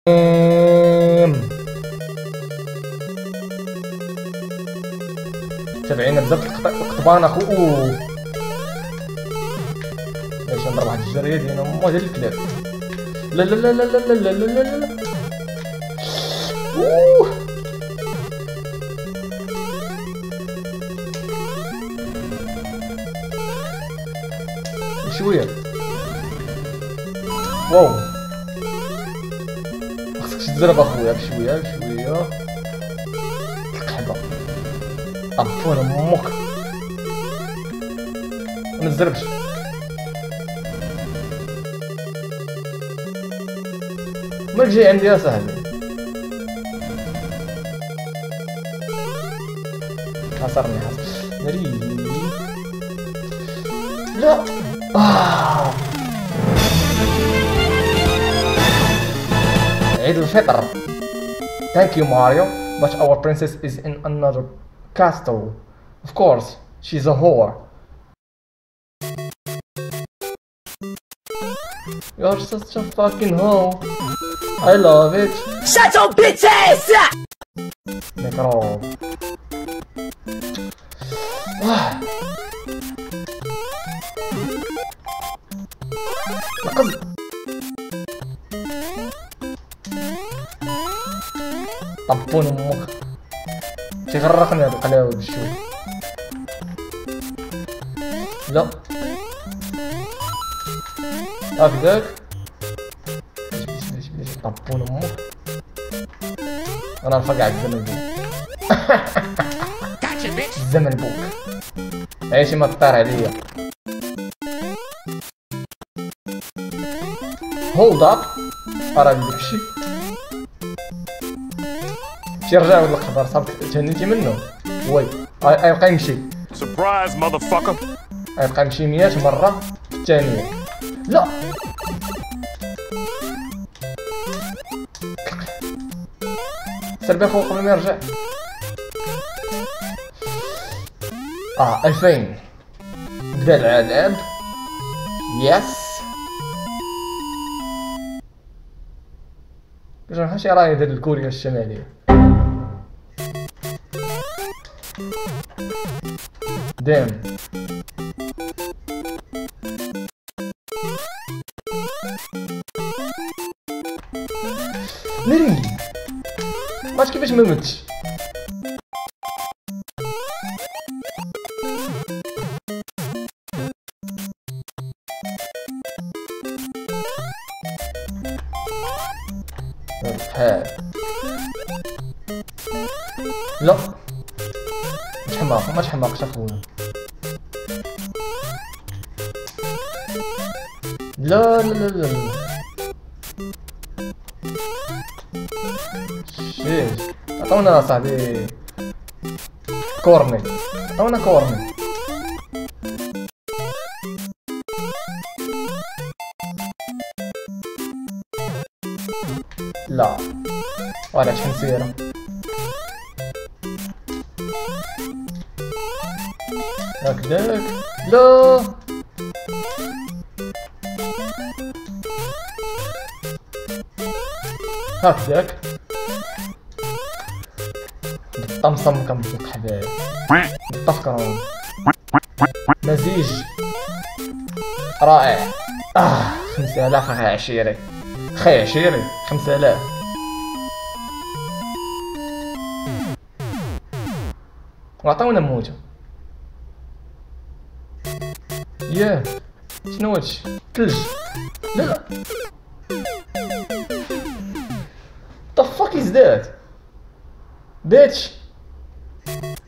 تابعينا بزاف القطبان اخو. باش نضرب واحد الجريه ديال امو ديال الكلاب. لا لا لا لا لا لا لا لا لا. شويه واو خصك تزرب اخويا بشويه بشويه. القحبه طفون امك ما تزربش. مالك جاي عندي يا صاحبي. حاصرني ناري. لا عيد الفطر. Thank you Mario, but our princess is in another castle. Of course, she's a whore. You're such a fucking hoe. I love it. Shut your bitch ass up! ميكروب. نقص. طبون امك. تيغرقني هاد القلاوة بالشوي. لا هكذاك. طبون امك. انا نفقع الزمن بوك. الزمن بوك عيشي ما تطير عليا. هولد اب راه داكشي تيرجع ولد الخضر صافي تهنيتي منه. وي غيبقى يمشي سربرايز ماذر غيبقى يمشي 100 مرة في الثانية. لا سربي خويا قبل ما يرجع. 2000 بدا العذاب. يس كنشوف شي راي ديال كوريا الشمالية. دام ناري ماش كيفاش ما متش. لا مش حماق مش حماقش اخويا. لا لا لا لا شيش عطونا صاحبي كورني. عطونا كورني. لا ولا شحال سيرة. هكداك. لا هكداك طمسم كنبوك حبايب. تفكرون مزيج رائع. 5000 اخي عشيري. خي عشيري 5000. وعطاونا موته. ياه شنو هادشي؟ ثلج. لا لا the fuck is that bitch.